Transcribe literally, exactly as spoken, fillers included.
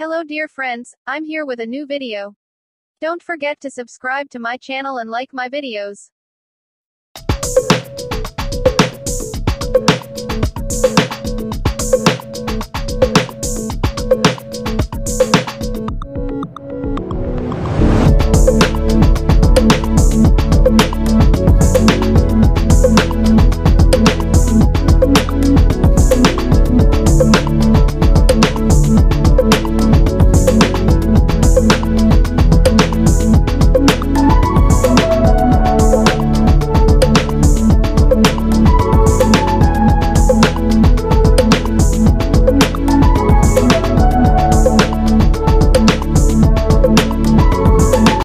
Hello dear friends, I'm here with a new video. Don't forget to subscribe to my channel and like my videos.